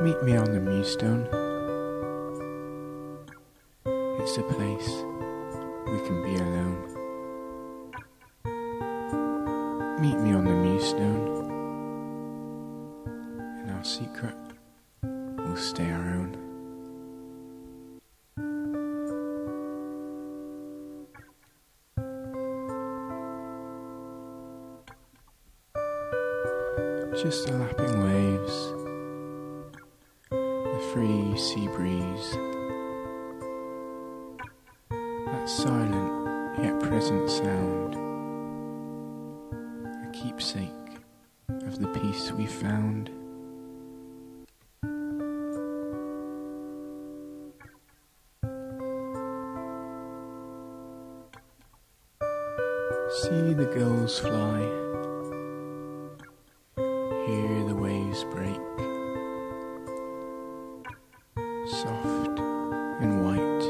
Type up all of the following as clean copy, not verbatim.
Meet me on the Mewstone. It's a place we can be alone. Meet me on the Mewstone, and our secret will stay our own. Just the lapping waves, the free sea breeze, that silent yet present sound, a keepsake of the peace we found. See the gulls fly, hear the waves break, soft and white,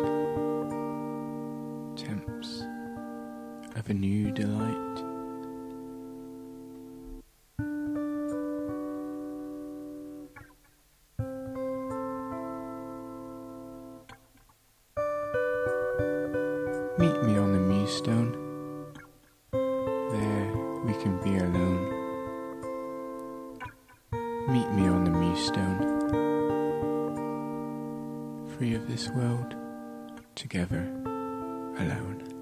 tempts of a new delight. Meet me on the Mewstone, there we can be alone. Meet me on the Mewstone, free of this world, together, alone.